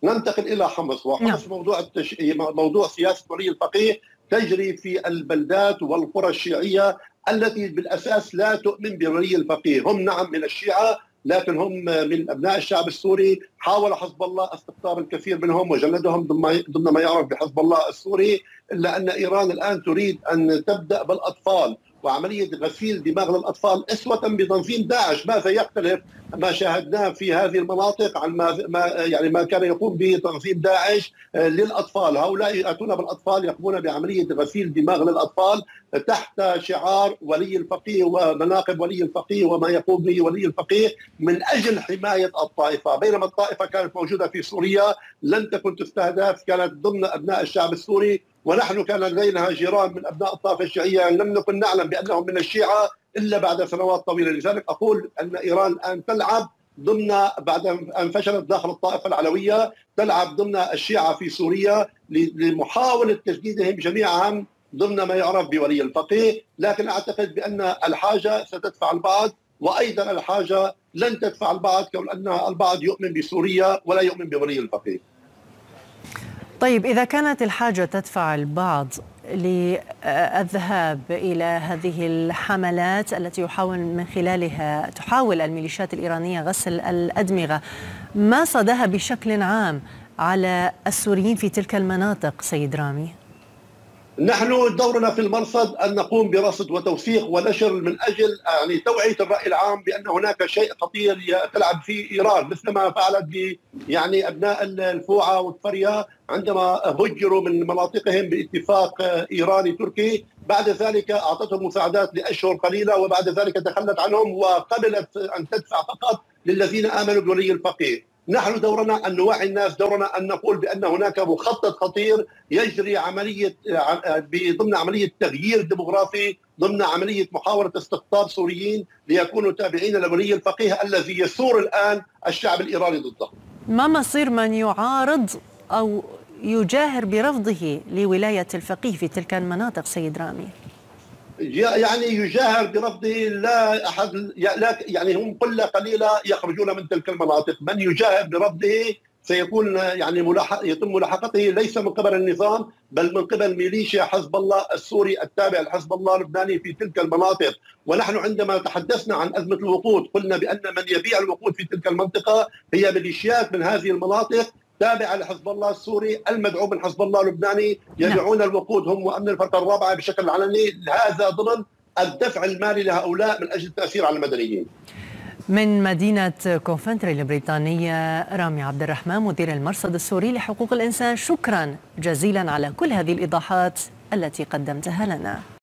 ننتقل إلى حمص، وحمص موضوع سياسة ولي الفقيه تجري في البلدات والقرى الشيعية التي بالأساس لا تؤمن بولي الفقيه. هم نعم من الشيعة، لكن هم من أبناء الشعب السوري. حاول حزب الله استقطاب الكثير منهم وجلدهم ضمن ما يعرف بحزب الله السوري، إلا أن إيران الآن تريد أن تبدأ بالأطفال وعملية غسيل دماغ الأطفال أسوة بتنظيم داعش. ماذا يختلف ما شاهدناه في هذه المناطق عن ما كان يقوم به تنظيم داعش للأطفال؟ هؤلاء يأتون بالأطفال، يقومون بعملية غسيل دماغ للأطفال تحت شعار ولي الفقيه ومناقب ولي الفقيه وما يقوم به ولي الفقيه من أجل حماية الطائفة. بينما الطائفة كانت موجودة في سوريا لن تكن تستهدف، كانت ضمن أبناء الشعب السوري، ونحن كان لدينا جيران من أبناء الطائفة الشيعية لم نكن نعلم بأنهم من الشيعة إلا بعد سنوات طويلة. لذلك أقول أن إيران الآن تلعب بعد أن فشلت داخل الطائفة العلوية، تلعب ضمن الشيعة في سوريا لمحاولة تجديدهم جميعا ضمن ما يعرف بولي الفقيه. لكن أعتقد بأن الحاجة ستدفع البعض، وأيضا الحاجة لن تدفع البعض، كون أن البعض يؤمن بسوريا ولا يؤمن بولي الفقيه. طيب، إذا كانت الحاجة تدفع البعض للذهاب إلى هذه الحملات التي تحاول الميليشيات الإيرانية غسل الأدمغة، ما صداها بشكل عام على السوريين في تلك المناطق سيد رامي؟ نحن دورنا في المرصد أن نقوم برصد وتوثيق ونشر من أجل توعية الرأي العام بأن هناك شيء خطير تلعب فيه إيران، مثل ما فعلت أبناء الفوعة والفريا عندما هجروا من مناطقهم باتفاق إيراني تركي. بعد ذلك أعطتهم مساعدات لأشهر قليلة، وبعد ذلك تخلت عنهم وقبلت أن تدفع فقط للذين آمنوا بولي الفقيه. نحن دورنا أن نوعي الناس، دورنا أن نقول بأن هناك مخطط خطير يجري ضمن عملية تغيير ديموغرافي، ضمن عملية محاولة استقطاب سوريين ليكونوا تابعين لولي الفقيه الذي يثور الآن الشعب الإيراني ضده. ما مصير من يعارض أو يجاهر برفضه لولاية الفقيه في تلك المناطق سيد رامي؟ يجاهر برفضه لا أحد، هم قلة قليلة يخرجون من تلك المناطق. من يجاهر برفضه سيكون يتم ملاحقته ليس من قبل النظام بل من قبل ميليشيا حزب الله السوري التابع لحزب الله اللبناني في تلك المناطق. ونحن عندما تحدثنا عن أزمة الوقود قلنا بأن من يبيع الوقود في تلك المنطقة هي ميليشيات من هذه المناطق تابعة لحزب الله السوري المدعوم من حزب الله اللبناني، يبيعون الوقود هم وأمن الفرقة الرابعة بشكل علني، هذا ضمن الدفع المالي لهؤلاء من أجل التأثير على المدنيين. من مدينة كوفنتري البريطانية، رامي عبد الرحمن مدير المرصد السوري لحقوق الإنسان، شكرا جزيلا على كل هذه الإيضاحات التي قدمتها لنا.